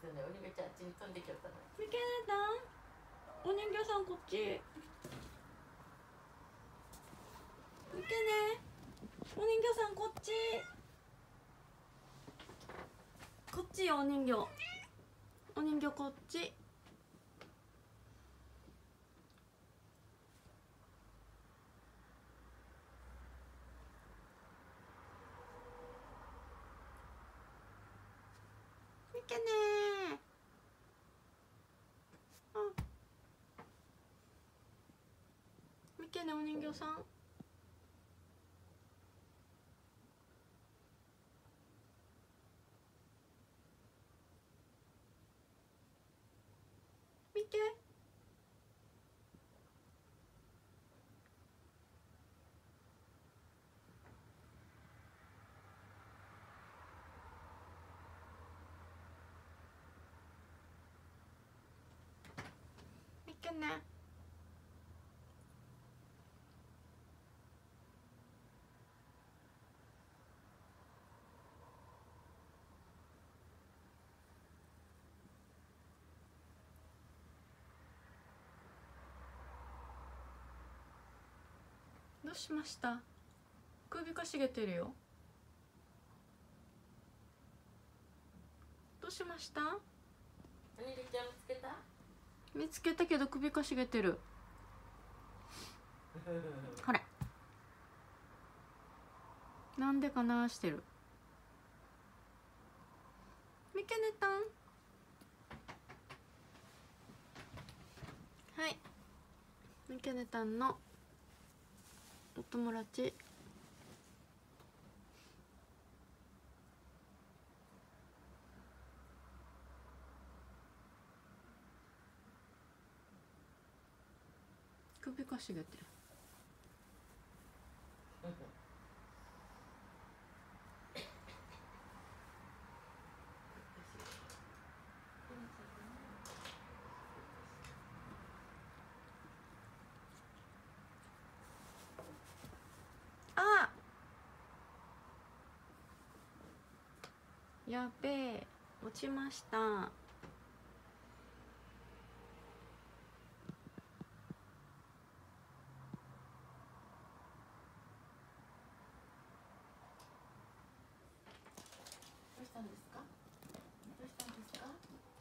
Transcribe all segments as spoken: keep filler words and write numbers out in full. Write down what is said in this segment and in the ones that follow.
してね、お人形ちゃんあっちに飛んできよったの。 みけねたん、お人形さんこっち。みけね、お人形さんこっち。こっちよ、お人形。お人形こっち。みけねー。あ、みけね、お人形さん。みけ。みけね。どうしました？首かしげてるよ。どうしました？ お人形ちゃん見つけた？ 見つけたけど首かしげてる。ほら、なんでかなしてる。みけねたん。はい、みけねたんのお友達。首かしげてる。あ、やべえ、落ちました。 どうしたんですか？どうしたんですか？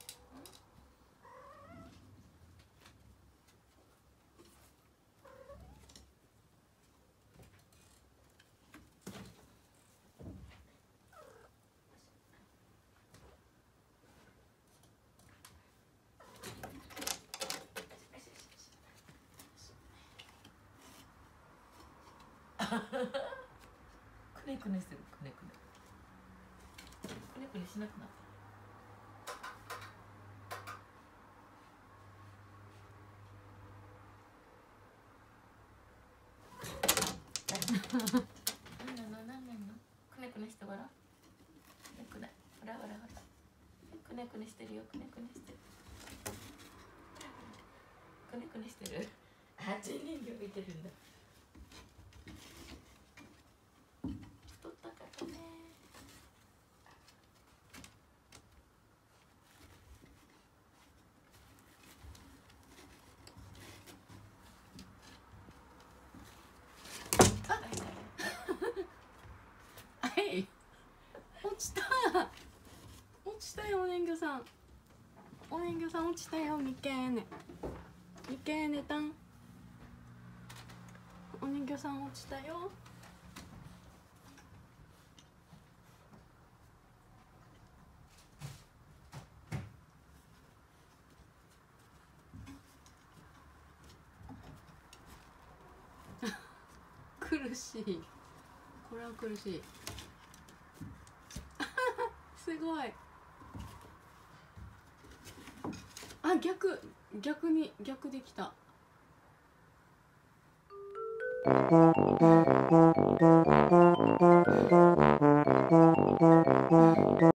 くねくねしてる、くねくね。くねくねしなくなった。何なの何なの、くねくねしてごらん。くねくね、ほらほらほら、くねくねしてるよ、くねくねしてる、くねくねしてる。あ、人人形見てるんだ。太ったからね。 はい、落ちた。落ちたよ、お人形さん。お人形さん落ちたよ、みけーね。みけーねたん。お人形さん落ちたよ。苦しい。これは苦しい。すごい。あ、逆逆に逆できた。